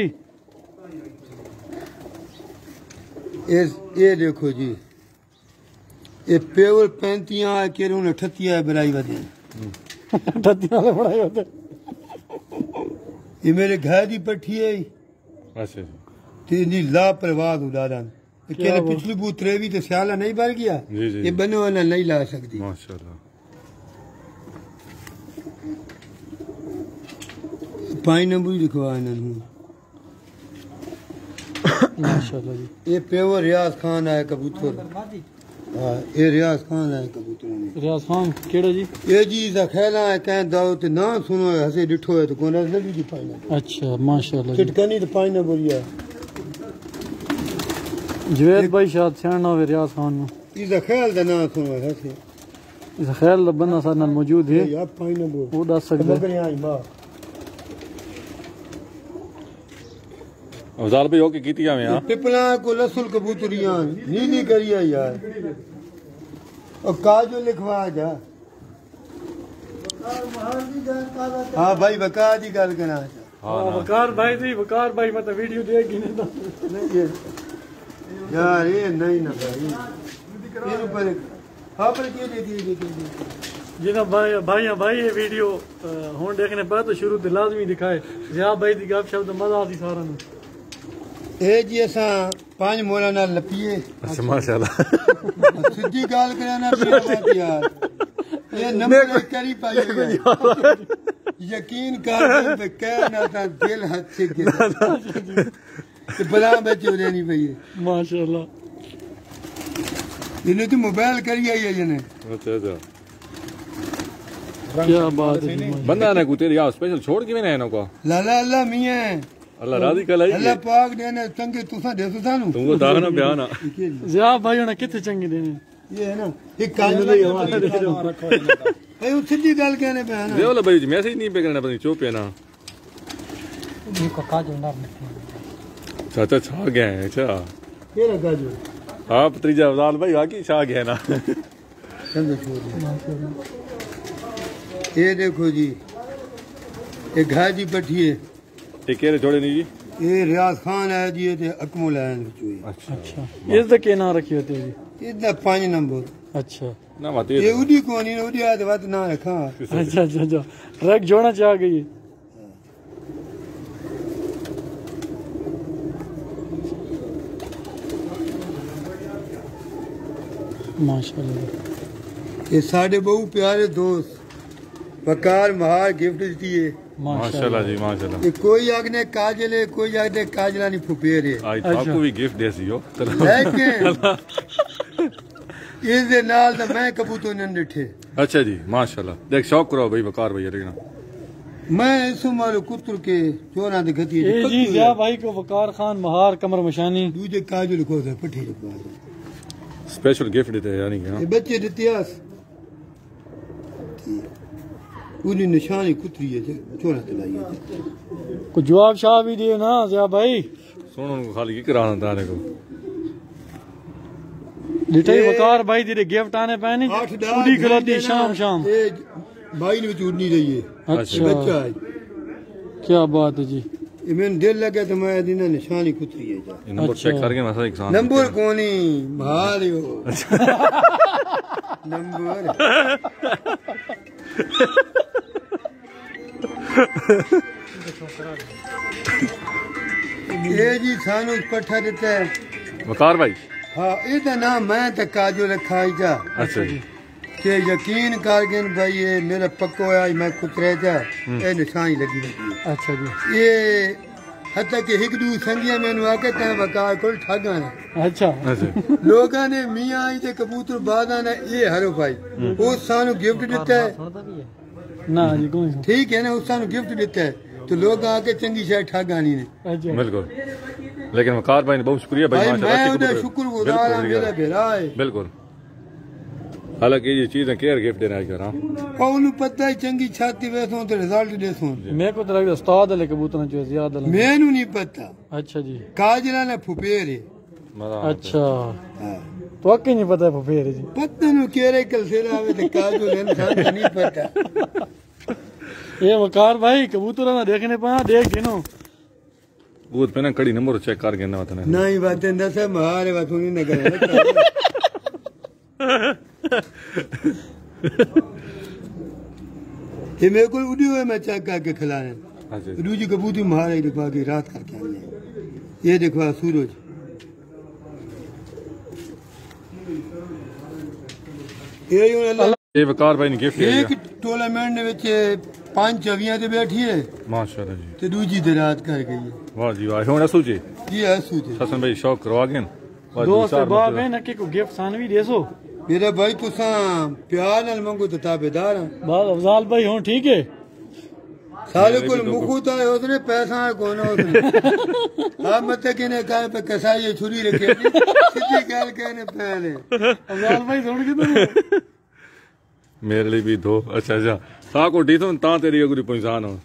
ये देखो जी ये प्योर 35 के उन्हें 38 बराई वधे टत्तियां वाले बड़ाई होते ये मेरे घर की पट्टी है अच्छा जी ते नी लापरवाह उड़ान केले पिछली बू 23 ते सियाला नहीं भर गया जी, जी। ये बनो वाला नहीं ला सकती माशाल्लाह पाई नंबर लिखवा इन्होंने माशाल्लाह जी ये प्योर रियाज खान आया कबूतर हाँ ये रियाज खान आया कबूतर रियाज खान केड़ा जी ये जी दा ख्याल है कह दाओ ते ना सुनो हसे डिठो है तो कोना लगी दी पाई नंबर अच्छा माशाल्लाह जी चिटकनी तो पाई नंबर या जुवैद भाई शायद सियाना होवे रियाज खान नु इस ख्याल दा ना सुनो हसे इस ख्याल दा बंदा साडे नाल मौजूद है या पाई नंबर वो दस सकदा है। बगने आई मां अफजाल भाई ओके कीती हमें हां पिपला को लसुल कबूतरियां नीली करिया यार और काजो लिखवा जा हाँ भाई बका दी गल करा वकार भाई जी वकार भाई मतलब वीडियो देगी नहीं तो नहीं ये यार ये नहीं ना भाई ये ऊपर हाँ पर के दे जिना भाई भाई ये वीडियो हुन देखने पर तो शुरू ते लाजमी दिखाए जिया भाई दी गप शब्द मजा आती सारा नु ए जी असा 5 मोला नाल लपिए अच्छा माशाल्लाह सीधी गाल करे ना पिया बात यार ये नंबर करी पाई यकीन कर पे कहना था दिल हाथ से गिरा तो बला में चोरे नहीं पई माशाल्लाह इन्हें तो मोबाइल करी आई है इन्हें अच्छा अच्छा क्या बात है जी, बंदा ने को तेरी यार स्पेशल छोड़ के मैंने इनको लाला अल्लाह मियां अल्लाह राजी कलाई अल्लाह पाक देने तंगे तुसा दे सुसानु तुमको दाना बयान आ जिया भाई ने कितने चंगे देने ये है ना एक काज नहीं आवाज दे दो भाई वो सीधी गल कहने पे है ना ये वाला भाई मैसेज नहीं पे करना पता चुप है ना इनको काज ना चाचा छा गया है अच्छा ये लगा जो आप त्रिजा अफजाल भाई आकी छा गया ना चंदो छोड़ ये देखो जी ये घाजी पट्टी है ये केरे छोड़े नहीं जी ये रियाज खान है जी ये अकमल है अच्छा अच्छा इसका क्या नाम रखी होती है जी इतना 5 नंबर अच्छा ना मत ये उडी कोनी ने उडी आते बात ना रखा अच्छा अच्छा अच्छा ट्रैक जोड़ना चाह गई माशाल्लाह ये साढ़े बहु प्यारे दोस्त वकार महार गिफ्ट दी है माशाल्लाह जी माशाल्लाह ये कोई आगने काजल है कोई आगने काजला नहीं फुपेर है आज आपको भी गिफ्ट दे सी हो लेकिन इस दे नाल तो मैं कबूतर न डिठे अच्छा जी माशाल्लाह देख शौक करो भाई वकार भैया लेकिन मैं इसो मारो कुतर के चोरा दे गति ये जी जिया भाई को वकार खान महार कमर मशानी दूजे काजल को से पठी रखवा स्पेशल गिफ्ट देते हैं यानी कि ये बच्चे दे इतिहास पूरी निशानी कुतरी है चोरा चलाई है को जवाब शाह भी दिए ना जिया भाई सुनो खाली की कराना ताने को डिटे वकार भाई तेरे गिफ्ट आने पे नहीं 8 10 उड़ी खलोती शाम शाम ये भाई ने उड़नी रही है अच्छा बच्चा है क्या बात है जी ये मैंने दिल लगे तो मैं दिन निशानी कुतरी है जा ये नंबर चेक करके मसा एक साथ नंबर कोनी भारियो नंबर ये जी सानू पट्ठा देता है वकार भाई हाँ इहदा नाम मैं तो काजू रखा ही जा अच्छा जी कि यकीन करके भाई ये मेरा पक्को है मैं कुतरे जा ये निशानी लगी है अच्छा जी ये हत्या कि एक दू संगिया मैंने आके तैं वकार को ठगा है अच्छा अच्छा लोगों ने मियाँ आई ते कबूतर बादा ने ये हरो भाई वो सानू गिफ्ट देता है ना जी कौन सा ठीक है ना उस सानू गिफ्ट देता है तो लोग आके चंगी शायद ठगानी ने अच्छा बिल्कुल लेकिन वकार भाई ने बहुत शुक्रिया भाई भाई माशाल्लाह मैं अच्छी उधर कबूतर- शुक्रगुजार हूं मेरा भेरा है बिल्कुल हालांकि ये चीजें केयर गिफ्ट देना है करा कौन पता है चंगी छाती वेसों तो रिजल्ट देसों मेरे को तो लगता है उस्ताद वाले कबूतर जो ज्यादा लगे मैनू नहीं पता अच्छा जी काजला ने फुपेर है मजा अच्छा हाँ। तो अक्के नहीं पता है फफेर जी पता नु केरे कल से आवे तो काजू लेन खान नहीं पता ये वकार भाई कबूतर ना देखने पा देख गिनो वो पे ना कड़ी नंबर चेक कर के ना वतन नहीं बातें दस मारे बात सुनी न करे ये मेरे को उड़ी हुए मैं चेक करके खिलाने अच्छा दूजी कबूतर मारे दिखवा के रात करके आने ये दिखवा सूरज ये अल्लाह ये वकार भाई ने गिफ्ट एक दिया टूर्नामेंट ਦੇ ਵਿੱਚ 5 ਚਵੀਆਂ ਤੇ ਬੈਠੀ ਹੈ माशाल्लाह जी ਤੇ ਦੂਜੀ ਤੇ ਰਾਤ ਕਰ ਗਈ ਹੈ वाह जी वाह होना सूची ਜੀ ਐਸੂ ਤੇ हसन भाई शौक करवा गए दोस्त बाप है ना कि को गिफ्ट सानवी देसो मेरा भाई तुसा प्यार नाल मंगो तो ताबेदार हां बात अफजाल भाई हो ठीक है साले को मुखूता है उसने पैसा कोना उसने हां मत किने कहा पे कसाई छुरी रखे सीधी गाल कहने पहले अफजाल भाई सुन के तो मेरे लिए भी दो अच्छा अच्छा ता को डी तो ता तेरी अगली पहचान हो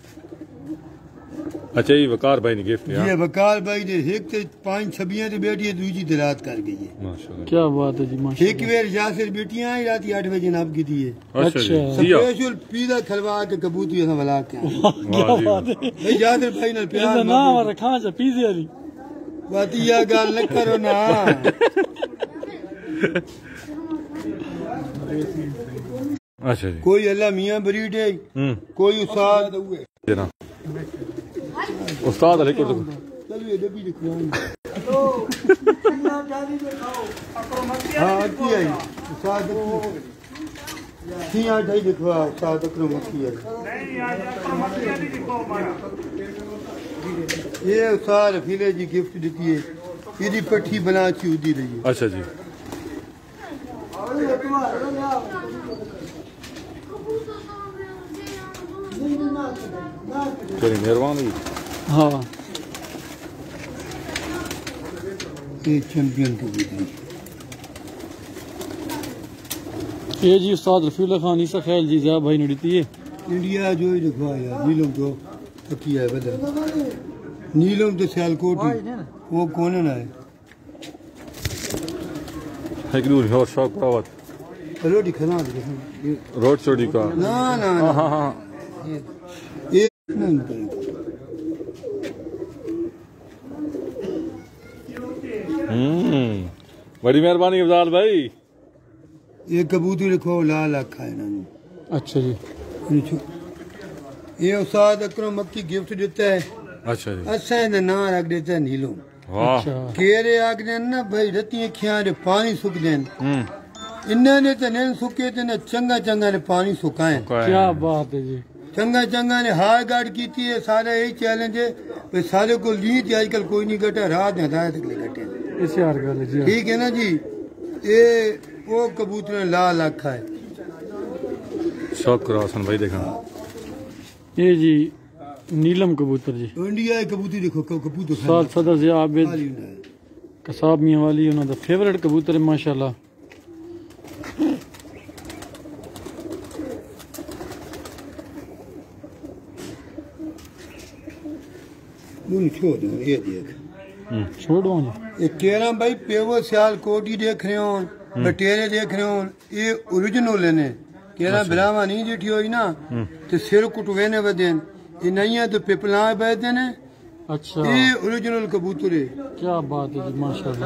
अच्छा ये वकार भाई ने गिफ्ट दिया ये वकाल भाई ने एक ते 5 छबियां ते बैठी है दूजी ते रात कर गई है माशाल्लाह क्या बात है जी एक माशाल्लाह वेर यासिर बेटियां आई रात 8 बजे नाप की थी है अच्छा जी अच्छा। सिया स्पेशल पीला खलवा के कबूतर से वला के आए। वाह जी वाह। भाई यासिर भाई नाल प्यार इसका नाम रखा जा पीजे वाली बात या गाल न करो ना अच्छा जी कोई अल्लाह मियां बरीड है कोई उस्ताद देना उस्ताद अलैकुम चलो ये डब्बी दिखवाओ हां आती है उस्ताद सियां ढाई दिखवा उस्ताद अकरम मक्की है ये उस्ताद रफीले जी गिफ्ट दी है ਇਹਦੀ ਪੱਠੀ ਬਣਾ ਚੂਦੀ ਰਹੀ ਹੈ अच्छा जी चलिए मेहरबानी हाँ ये चैंपियन कबूतरी ये जी उस्ताद रफीउल्लाह खान ईसा ख्याल जी ज़िया भाई ने दी है इंडिया जो ही दिखवा यार नीलम तो पक्की है बदल नीलम तो सियालकोट ही वो कौन है एक दूर और शौक प्रावत रोटी खाना रोड चोरी का ना ना हाँ हाँ हाँ ये नहीं करेगा बड़ी मेहरबानी अफजाल भाई ये कबूतर लिखो लाल आखा है इन्होंने अच्छा जी ये उस्ताद अकरम मक्की गिफ्ट देता है अच्छा जी असा इनका नाम रख देता है नीलो वाह केरे आखते ना भाई रत्ती खिया पानी सुख देन इन्होंने तो नहीं सुके तो ना चंगा चंगा ने पानी सुखाए क्या बात है जी चंगा चंगा ने हार गार्ड की है सारा यही चैलेंज है भाई सारे को ली थी आजकल कोई नहीं घटा रात में हदायत के लिए घटे इसे यार गल है जी ठीक है ना जी ये वो कबूतर लाल आखा है शौक करो हसन भाई देखा ये जी नीलम कबूतर जी इंडिया कबूतर देखो कबूतर उस्ताद सदर ज़िया आबिद कसाब मियां वाली उन्होंने फेवरेट कबूतर है माशाल्लाह छोड़ दो ये देख छोड़ो जी ये केरा भाई पेवो सियाल कोटी देख रहे हो बटेरे देख रहे हो ये ओरिजिनल ने केरा बिलावा नहीं जिठी हुई ना तो सिर कुटवे ने बदेन ये नहीं है तो पिपला बैठे ने अच्छा ये ओरिजिनल कबूतर है क्या बात है जी माशाल्लाह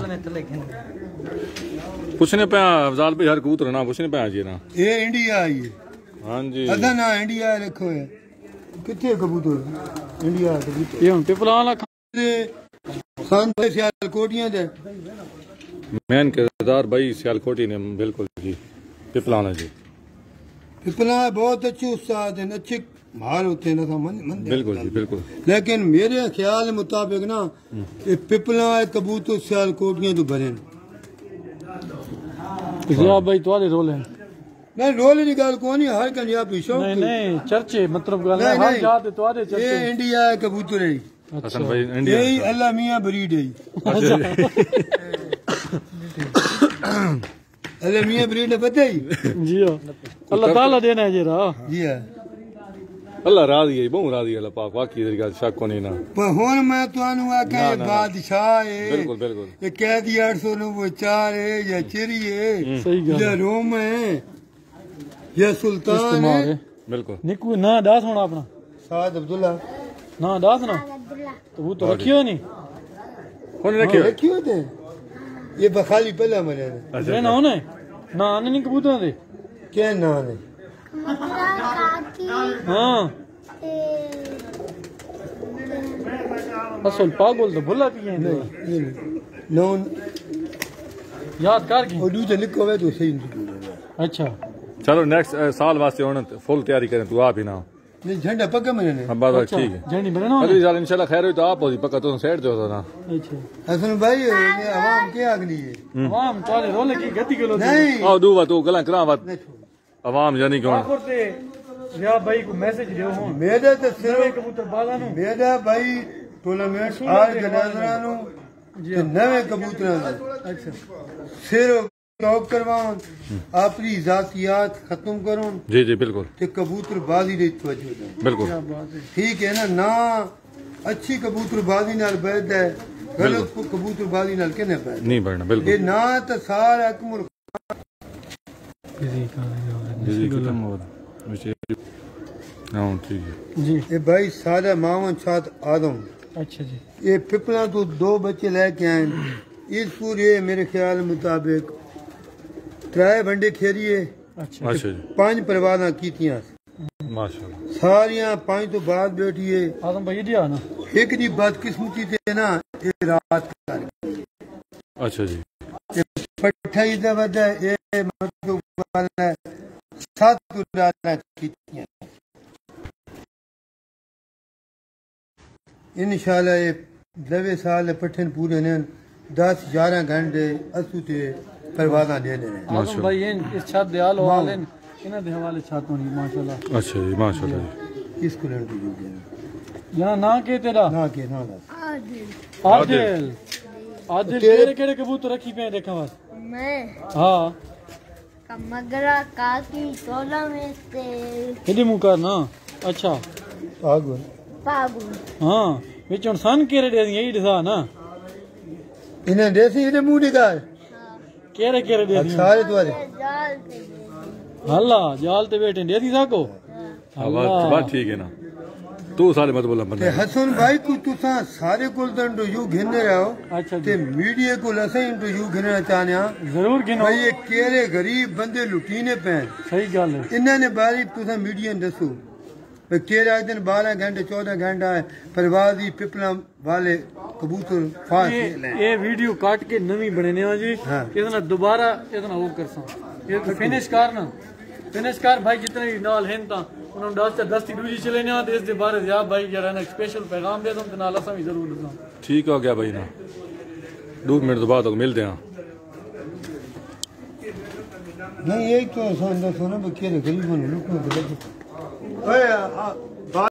पूछने पे अफजाल भाई हर कबूतर ना पूछने पे जी ना ये इंडिया आई है हाँ जी अदा ना इंडिया लिखो है कितने कबूतर इंडिया कबूतर ये हम पिपला वाला संत सियाल कोटियां दे मैन किरदार भाई सियालकोटी ने बिल्कुल जी पिपलाना जी पिपला बहुत अच्छे उस्ताद हैं अच्छे मार होते हैं ना मन बिल्कुल जी बिल्कुल लेकिन मेरे ख्याल मुताबिक ना ये पिपला कबूतर सियाल कोटियां तो भरे ज़िया भाई तुम्हारे रोल है नहीं रोल की गल कौन है हर पंजाबी शौक नहीं नहीं चर्चे मतलब गल है नहीं, हर नहीं। जात तुम्हारे ये चर्चे इंडिया कबूतर है हसन भाई इंडिया यही अल्लाह मियां ब्रीड है अल्लाह मियां ब्रीड है पता ही जी हाँ अल्लाह ताला देना है जरा जी है अल्लाह राजी है बहु राजी अल्लाह पाक वाकई तेरी गल शक को नहीं ना पर हुन मैं तुहानू आख्या ना, ये ना। बादशाह है बिल्कुल बिल्कुल ये कैदी 894 है या चिरी है सही गल या है रोम है या सुल्तान इस्तेमाल है है बिल्कुल निकू ना दास होना अपना साद अब्दुल्ला ना दास ना तो वो तो रखियो नहीं कौन रखे हुए? रखी होते हैं ये बखाली पहले मरे ने अच्छा ना होने ना आने नहीं कबूतर दे क्या नाम है हाँ असल पागल तो भुला पिए नौन याद कर की और दूसरे लिखो हुआ तो सही नहीं अच्छा चलो नेक्स्ट साल वास्ते होने फुल तैयारी करें तू आप ही ना नहीं झंडा पक्का मरे ने अब बात अच्छा ठीक है जर्नी बने ना अगली साल इंशाल्लाह खैर हुई तो आप होगी पक्का तो सेट जो था ना अच्छा हसन भाई ये आवाम क्या अगली है तमाम चाले रोले की गति किलो नहीं आओ दूबा तू गला करा बात नहीं छोड़। आवाम जानी कौन आखिर से या भाई को मैसेज दियो हो मेरा तो नवे सिर्फ कबूतर बाजा नु मेरा भाई टूर्नामेंट आज गनाजरा नु ते नवे कबूतरां दा अच्छा सिर्फ टॉप करवाउन अपनी जातियात खत्म करूं जी जी बिल्कुल ते कबूतर बाजी दे तवज्जो दें बिल्कुल क्या बात है ठीक है ना ना अच्छी कबूतर बाजी नाल बैठ है गलत कबूतर बाजी नाल किने बैठ नहीं बढ़ना ये बिल्कुल ना तो सारा अकमल जी जी खत्म हो रहा हाँ ठीक है जी ये भाई सारा मावन छात आदम अच्छा जी ये पिपला तो 2 बच्चे लेके आए इस पूरे मेरे ख्याल मुताबिक 3 बंडे खेरिए अच्छा अच्छा जी 5 परवाना कीतियां माशाल्लाह सारियां 5 तो बाद बैठिए आदम भाई दिया ना एक दी बदकिस्मती थे ना ये रात कर अच्छा जी पट्ठा इधर बदा ये मतलब वाला 7 उड़ाना कीतियां इंशाल्लाह ये 9 साल पठन पूरे ने 10-11 घंटे असू ते परवाज़ा दे देने आजम भाई इस छत दे हाल हाल इन्हां दे हवाले छत होनी माशाल्लाह। अच्छा जी माशाल्लाह जी इसको लड़ दी गई यहाँ ना के तेरा ना के ना आदिल आदिल केड़े केड़े कबूतर रखी पे देखा बस मैं हाँ मगरा काकी तोला में से केडी मुकर ना अच्छा आगो पागु हाँ विच हुन सन केड़े दे यही दिसा ना इन्हें देसी इन्हें मुंह दिखाए केड़े केड़े दे सारे तुम्हारे जाल पे हल्ला जाल ते बैठे दे दी साको बात ठीक है ना तू सारे मत बोला ते बंदा हसन भाई को तुसा सारे को इंटरव्यू घिने रहो अच्छा ते जी मीडिया को असें इंटरव्यू घिने चाहने जरूर गिनो भाई ये केरे गरीब बंदे लुटीने पैन सही गल है इन्होंने बारी तुसा मीडिया ने दसो भाई केरे आज दिन 12 घंटे 14 घंटा है परवाजी पिपला वाले कबूतर फास ये वीडियो काट के नवी बनने हो जी हाँ। इतना दोबारा इतना वो कर सा ये फिनिश कर ना फिनिश कर भाई जितने भी नाल हैं ता उन्होंने दस्ती दूजी चले ना देश दे बारे या भाई जरा ना स्पेशल पैगाम दे तुम ते नाल असा भी जरूर दसा ठीक हो गया भाई ना 2 मिनट तो बाद मिलते हैं नहीं यही तो समझो ना केरे गरीब ने लुटने